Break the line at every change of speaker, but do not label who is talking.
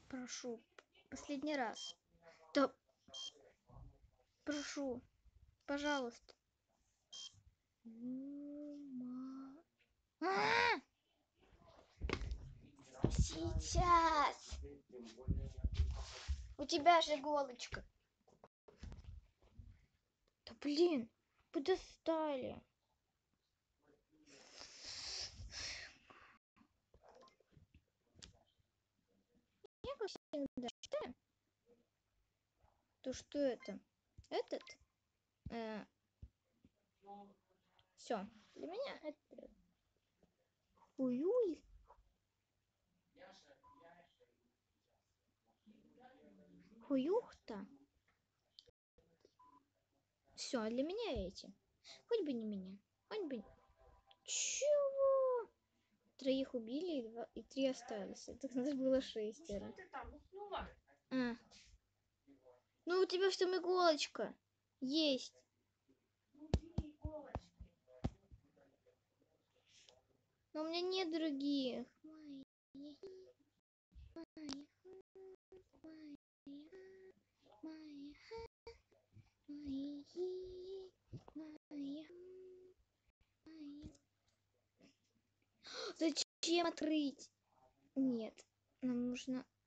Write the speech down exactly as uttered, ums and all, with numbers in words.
Прошу, последний раз. Да, прошу, пожалуйста. А! Сейчас. У тебя же иголочка. Да блин, вы достали. Я как всегда считаю, то что это? Этот? Э, все. Для меня это хуюй. Хуюхта. Все, для меня эти. Хоть бы не меня. Хоть бы... Чего? Троих убили и, два... и три остались. Так надо было шестеро. А. Ну у тебя что там иголочка? Есть. Но у меня нет других. Зачем отрыть? Нет, нам нужно